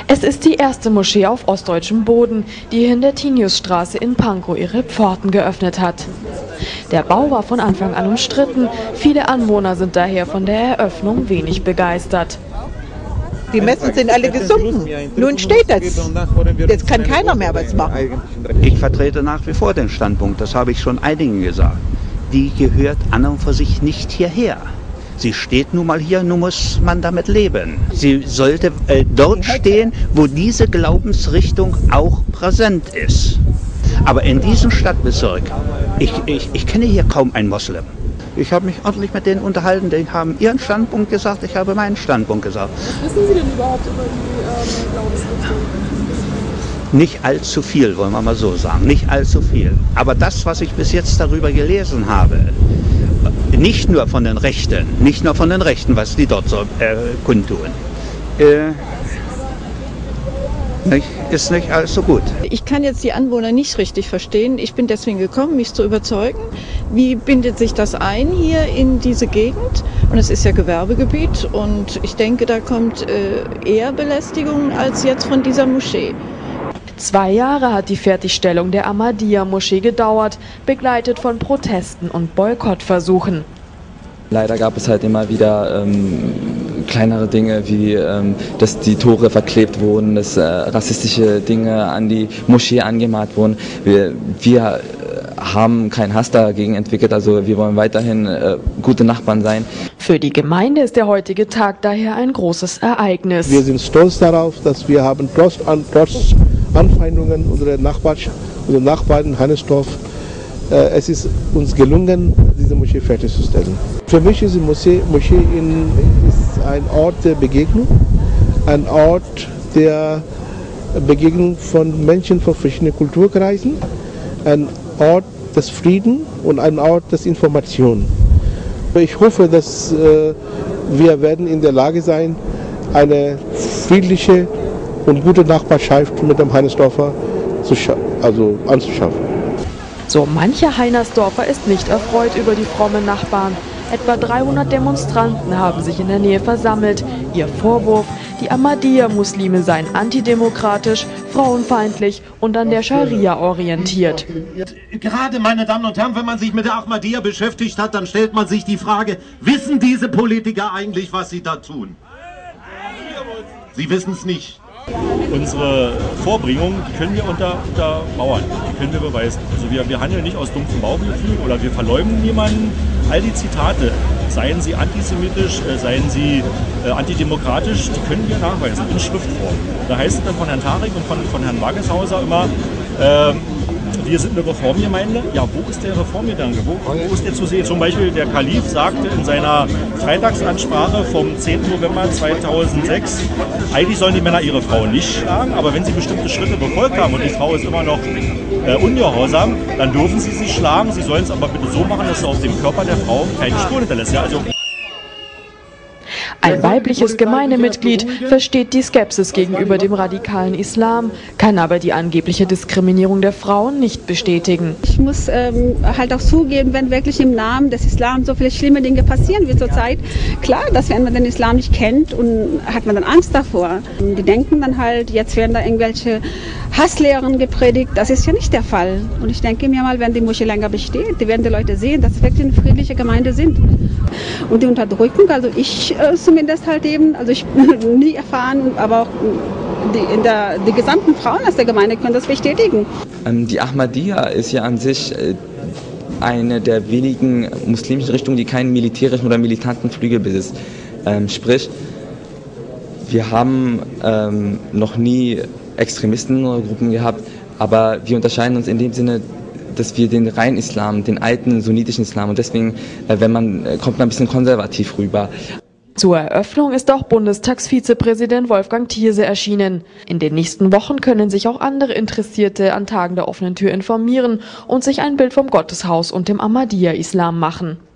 Es ist die erste Moschee auf ostdeutschem Boden, die hier in der Tiniusstraße in Pankow ihre Pforten geöffnet hat. Der Bau war von Anfang an umstritten, viele Anwohner sind daher von der Eröffnung wenig begeistert. Die Messen sind alle gesunken. Nun steht das. Jetzt kann keiner mehr was machen. Ich vertrete nach wie vor den Standpunkt, das habe ich schon einigen gesagt. Die gehört an und für sich nicht hierher. Sie steht nun mal hier, nun muss man damit leben. Sie sollte dort stehen, wo diese Glaubensrichtung auch präsent ist. Aber in diesem Stadtbezirk, ich kenne hier kaum einen Moslem. Ich habe mich ordentlich mit denen unterhalten, die haben ihren Standpunkt gesagt, ich habe meinen Standpunkt gesagt. Was wissen Sie denn überhaupt über die Glaubensrichtung? Nicht allzu viel, wollen wir mal so sagen, nicht allzu viel. Aber das, was ich bis jetzt darüber gelesen habe, nicht nur von den Rechten, was die dort so kundtun, ist nicht allzu gut. Ich kann jetzt die Anwohner nicht richtig verstehen. Ich bin deswegen gekommen, mich zu überzeugen. Wie bindet sich das ein hier in diese Gegend? Und es ist ja Gewerbegebiet und ich denke, da kommt eher Belästigung als jetzt von dieser Moschee. 2 Jahre hat die Fertigstellung der Ahmadiyya-Moschee gedauert, begleitet von Protesten und Boykottversuchen. Leider gab es halt immer wieder kleinere Dinge, wie dass die Tore verklebt wurden, dass rassistische Dinge an die Moschee angemalt wurden. Wir haben keinen Hass dagegen entwickelt, also wir wollen weiterhin gute Nachbarn sein. Für die Gemeinde ist der heutige Tag daher ein großes Ereignis. Wir sind stolz darauf, dass wir haben trotz Anfeindungen unserer Nachbarn in Hannesdorf, es ist uns gelungen, diese Moschee fertigzustellen. Für mich ist die Moschee ist ein Ort der Begegnung, ein Ort der Begegnung von Menschen von verschiedenen Kulturkreisen, ein Ort des Friedens und ein Ort des Information. Ich hoffe, dass wir werden in der Lage sein, eine friedliche und gute Nachbarschaft mit dem Hannesdorfer anzuschaffen. So mancher Heinersdorfer ist nicht erfreut über die frommen Nachbarn. Etwa 300 Demonstranten haben sich in der Nähe versammelt. Ihr Vorwurf, die Ahmadiyya-Muslime seien antidemokratisch, frauenfeindlich und an der Scharia orientiert. Gerade, meine Damen und Herren, wenn man sich mit der Ahmadiyya beschäftigt hat, dann stellt man sich die Frage, wissen diese Politiker eigentlich, was sie da tun? Sie wissen es nicht. Unsere Vorbringung, die können wir untermauern, die können wir beweisen. Also wir handeln nicht aus dumpfem Bauchgefühl oder wir verleumden niemanden. All die Zitate, seien sie antisemitisch, seien sie antidemokratisch, die können wir nachweisen in Schriftform. Da heißt es dann von Herrn Tarek und von Herrn Wageshauser immer, wir sind eine Reformgemeinde. Ja, wo ist der Reformgedanke? Wo ist der zu sehen? Zum Beispiel der Kalif sagte in seiner Freitagsansprache vom 10. November 2006, eigentlich sollen die Männer ihre Frau nicht schlagen, aber wenn sie bestimmte Schritte befolgt haben und die Frau ist immer noch ungehorsam, dann dürfen sie sie schlagen. Sie sollen es aber bitte so machen, dass sie auf dem Körper der Frau keine Spuren hinterlässt. Ja, also ein weibliches Gemeindemitglied versteht die Skepsis gegenüber dem radikalen Islam, kann aber die angebliche Diskriminierung der Frauen nicht bestätigen. Ich muss halt auch zugeben, wenn wirklich im Namen des Islam so viele schlimme Dinge passieren wie zurzeit, klar, dass wenn man den Islam nicht kennt und hat man dann Angst davor. Die denken dann halt, jetzt werden da irgendwelche Hasslehren gepredigt. Das ist ja nicht der Fall. Und ich denke mir mal, wenn die Moschee länger besteht, die werden die Leute sehen, dass es wirklich eine friedliche Gemeinde sind. Und die Unterdrückung, also ich zumindest halt eben, also ich bin nie erfahren, aber auch die gesamten Frauen aus der Gemeinde können das bestätigen. Die Ahmadiyya ist ja an sich eine der wenigen muslimischen Richtungen, die keinen militärischen oder militanten Flügel besitzt. Sprich, wir haben noch nie Extremisten oder Gruppen gehabt, aber wir unterscheiden uns in dem Sinne, dass wir den reinen Islam, den alten sunnitischen Islam, und deswegen kommt man ein bisschen konservativ rüber. Zur Eröffnung ist auch Bundestagsvizepräsident Wolfgang Thierse erschienen. In den nächsten Wochen können sich auch andere Interessierte an Tagen der offenen Tür informieren und sich ein Bild vom Gotteshaus und dem Ahmadiyya-Islam machen.